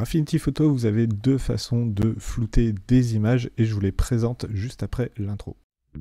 Affinity Photo, vous avez deux façons de flouter des images et je vous les présente juste après l'intro.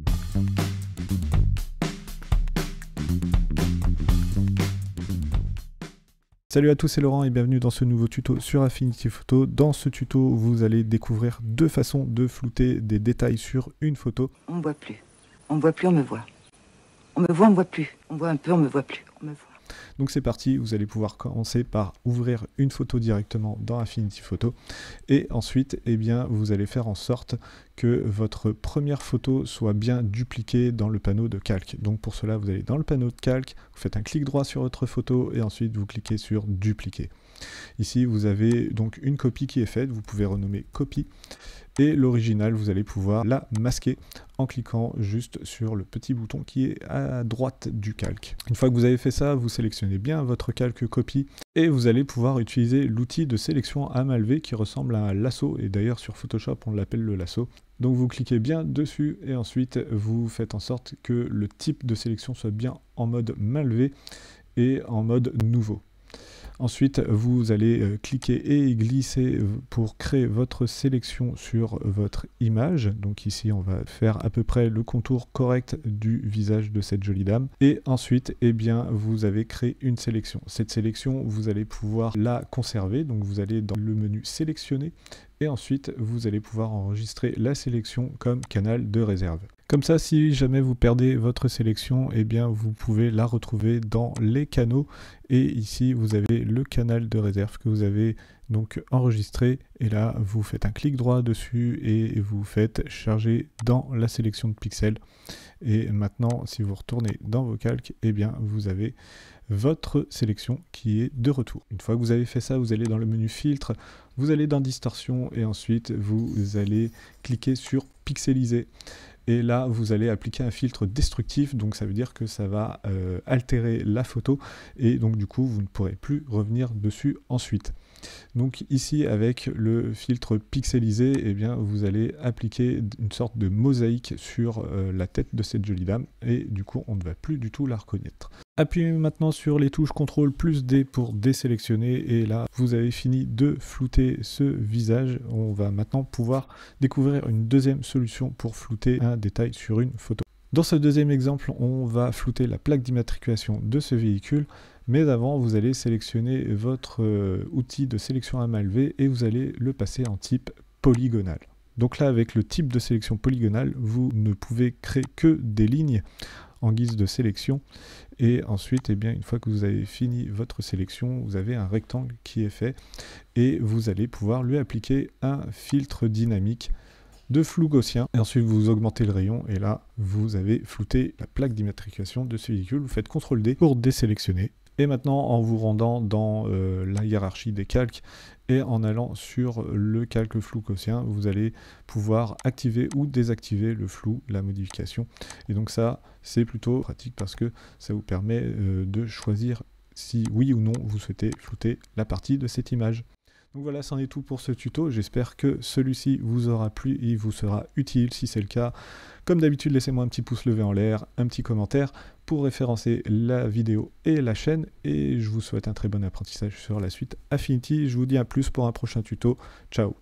Salut à tous, c'est Laurent et bienvenue dans ce nouveau tuto sur Affinity Photo. Dans ce tuto, vous allez découvrir deux façons de flouter des détails sur une photo. On me voit plus. On me voit plus, on me voit. On me voit, on me voit plus. On voit un peu, on me voit plus. On me voit. Donc c'est parti, vous allez pouvoir commencer par ouvrir une photo directement dans Affinity Photo et ensuite vous allez faire en sorte que votre première photo soit bien dupliquée dans le panneau de calque. Donc pour cela, vous allez dans le panneau de calque, vous faites un clic droit sur votre photo et ensuite vous cliquez sur dupliquer. Ici, vous avez donc une copie qui est faite, vous pouvez renommer copie. Et l'original, vous allez pouvoir la masquer en cliquant juste sur le petit bouton qui est à droite du calque. Une fois que vous avez fait ça, vous sélectionnez bien votre calque copie et vous allez pouvoir utiliser l'outil de sélection à main levée qui ressemble à un lasso. Et d'ailleurs sur Photoshop, on l'appelle le lasso. Donc vous cliquez bien dessus et ensuite vous faites en sorte que le type de sélection soit bien en mode main levée et en mode nouveau. Ensuite, vous allez cliquer et glisser pour créer votre sélection sur votre image. Donc ici, on va faire à peu près le contour correct du visage de cette jolie dame. Et ensuite, vous avez créé une sélection. Cette sélection, vous allez pouvoir la conserver. Donc vous allez dans le menu sélectionner et ensuite, vous allez pouvoir enregistrer la sélection comme canal de réserve. Comme ça, si jamais vous perdez votre sélection, vous pouvez la retrouver dans les canaux. Et ici, vous avez le canal de réserve que vous avez donc enregistré. Et là, vous faites un clic droit dessus et vous faites charger dans la sélection de pixels. Et maintenant, si vous retournez dans vos calques, vous avez votre sélection qui est de retour. Une fois que vous avez fait ça, vous allez dans le menu filtre, vous allez dans distorsion et ensuite vous allez cliquer sur pixeliser. Et là, vous allez appliquer un filtre destructif, donc ça veut dire que ça va altérer la photo et donc du coup, vous ne pourrez plus revenir dessus ensuite. Donc ici, avec le filtre pixelisé, vous allez appliquer une sorte de mosaïque sur la tête de cette jolie dame et du coup, on ne va plus du tout la reconnaître. Appuyez maintenant sur les touches CTRL plus D pour désélectionner et là, vous avez fini de flouter ce visage. On va maintenant pouvoir découvrir une deuxième solution pour flouter un détail sur une photo. Dans ce deuxième exemple, on va flouter la plaque d'immatriculation de ce véhicule. Mais avant, vous allez sélectionner votre outil de sélection à main levée et vous allez le passer en type polygonal. Donc là, avec le type de sélection polygonale, vous ne pouvez créer que des lignes en guise de sélection. Et ensuite, une fois que vous avez fini votre sélection, vous avez un rectangle qui est fait et vous allez pouvoir lui appliquer un filtre dynamique de flou gaussien. Et ensuite, vous augmentez le rayon et là, vous avez flouté la plaque d'immatriculation de ce véhicule. Vous faites CTRL D pour désélectionner. Et maintenant, en vous rendant dans la hiérarchie des calques et en allant sur le calque flou gaussien, vous allez pouvoir activer ou désactiver le flou, la modification. Et donc ça, c'est plutôt pratique parce que ça vous permet de choisir si oui ou non vous souhaitez flouter la partie de cette image. Donc voilà, c'en est tout pour ce tuto. J'espère que celui-ci vous aura plu et vous sera utile. Si c'est le cas, comme d'habitude, laissez-moi un petit pouce levé en l'air, un petit commentaire pour référencer la vidéo et la chaîne. Et je vous souhaite un très bon apprentissage sur la suite Affinity. Je vous dis à plus pour un prochain tuto. Ciao!